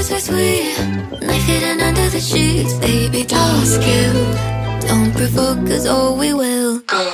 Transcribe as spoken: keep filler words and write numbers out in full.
kisses are sweet, knife hidden under the sheets. Baby, don't skill, don't provoke, cause oh we will go.